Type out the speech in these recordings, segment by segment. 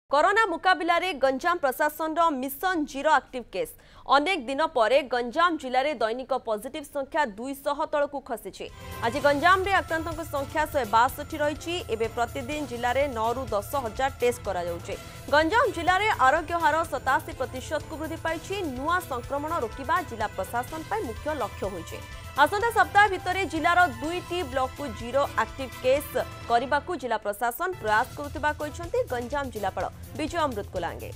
Corona मुकाबिला रे गंजाम प्रशासन mission zero active case अनेक दिन पर गंजाम जिले में दैनिक पॉजिटिव संख्या 200 तल को खसी। आज गंजाम रे आक्रांतों संख्या 162 रही। एवं प्रतिदिन जिले में 9 ରୁ 10 हजार टेस्ट करा जाउछे। गंजाम जिले में आरोग्य हार 87% को वृद्धि पाई। नुआ संक्रमण रोकवा जिला प्रशासन पर मुख्य लक्ष्य होइछे। आसंता सप्ताह भितर जिलार 2टी ब्लॉक को जीरो एक्टिव केस करने को जिला प्रशासन प्रयास करुवा गंजाम जिलापाल विजय अमृत कोलांगे।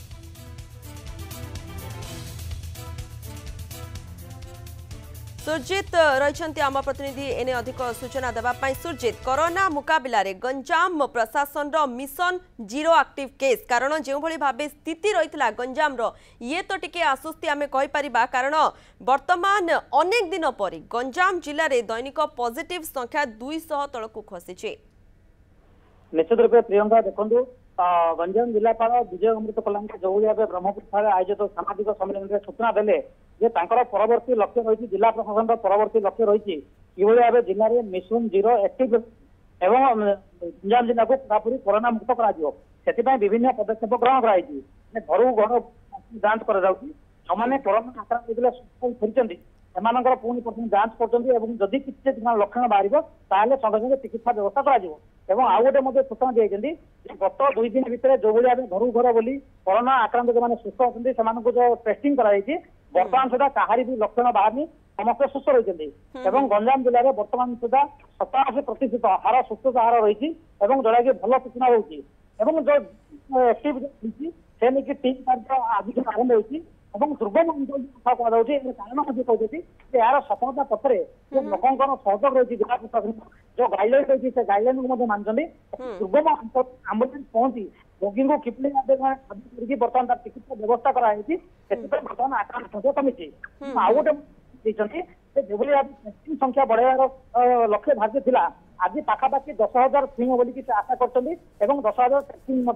सुरजित रही आम प्रतिनिधि एने अधिक सूचना देवाई। सुरजित, कोरोना मुकाबिला रे गंजाम प्रशासन मिशन जीरो एक्टिव केस कारण जो भाव स्थिति रही गंजाम ये तो टिके आश्वस्ति आम कहीपर कारण वर्तमान अनेक दिन पर गंजाम जिले में दैनिक पॉजिटिव संख्या 200 तल को खसी। निश्चित रूपे प्रियंका देखु गंजाम जिलापाल विजय अमृत कोलांगे जो भाव ब्रह्मपुर आयोजित सामाजिक सम्मेलन में सूचना देले जे परवर्ती लक्ष्य रही जिला प्रशासन परवर्ती लक्ष्य रही कि भाव जिले में मिशन जीरो एक्टिव एवं गंजाम जिला को पूरापूरी कोरोना मुक्त कर विभिन्न पदक्षेप ग्रहण कराई। घर घर जांच कर कोरोना आक्रांत फेरी एमानकर पुणी प्रथम जांच करदी किसी लक्षण बाहर संगे संगे चिकित्सा व्यवस्था कर आउ गोटे सूचना दी गत 2 दिन भितर जो भाई घर घर बोली कोरोना आक्रांत जो सुस्थ अच्छे से जो टेस्टिंग कराई बर्तमान सुधा कहार भी लक्षण बाहर समस्त सुस्थ रही। गंजाम जिले में बर्तमान सुधा 87% हार सुस्थता हार रही जोड़ा कि भल सूचना होगी जो एक्टिव से नहीं टीम कार्य आज आरंभ होती दुर्गम अंचल कथा कहुच्छे कारण कहते यार सफलता पथर लोक सहयोग रही जिला प्रशासन जो गाइडलाइन रही से गाइडलाइन को मानते दुर्गम आंबुलांस पहुंची रोगी को किपली बर्तमान तार चिकित्सा व्यवस्था कराई बर्तमान आक्रांत संख्या कमी। आउ गोटे जो टेस्टिंग संख्या बढ़ाइबार लक्ष्य धार्य था आज पाखापाखि 10,000 छुईब बोलिक से आशा कर 10,000 टेस्टिंग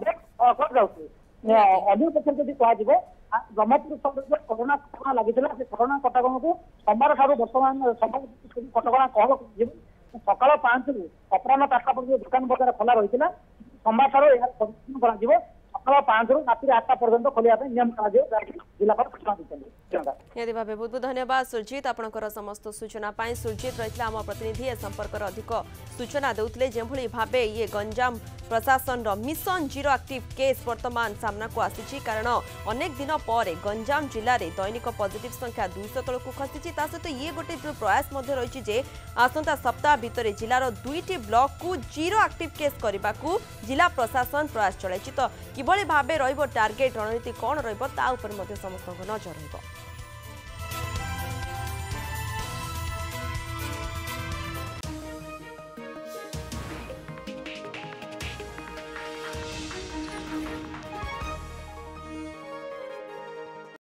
अन्य पक्ष जब कह ब्रह्मपुर सहर कोरोना कटका लगी कोरोना कटक को सोमवार ठार बर्तमान कटका कहल सकाल 5 ରୁ अपराह 5टा पर्यटन दुकान बजार खोला रही है। सोमवार ठार सकाल 5 ରୁ राति 8टा पर्यटन खोलिया नियम जिलापाल सूचना दी। यदि भाव बहुत बहुत धन्यवाद सुरजित आपंकर समस्त सूचना पाई। सुरजित रही आम प्रतिनिधि ए संपर्क अधिक सूचना देते जो भाव ये गंजाम प्रशासन मिशन जीरो एक्टिव केस वर्तमान सामना को आसी कारण अनेक दिन पर गंजाम जिले में दैनिक पॉजिटिव संख्या 200 तल को खसी। सहित ये गोटे जो प्रयास रही आसंता सप्ताह भितर जिलार 2टी ब्लॉक को जीरो एक्टिव केस करने को जिला प्रशासन प्रयास चलाई। तो किभली भाव टार्गेट रणनीति कौन रही समस्त नजर रही।